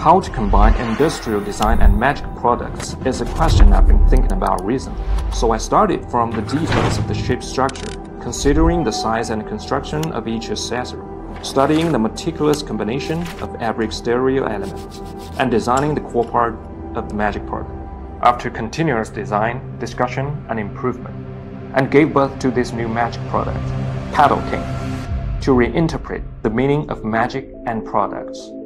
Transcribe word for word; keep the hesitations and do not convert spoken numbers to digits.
How to combine industrial design and magic products is a question I've been thinking about recently. So I started from the details of the shape structure, considering the size and construction of each accessory, studying the meticulous combination of every exterior element, and designing the core part of the magic product. After continuous design, discussion, and improvement, and gave birth to this new magic product, Paddle King, to reinterpret the meaning of magic and products.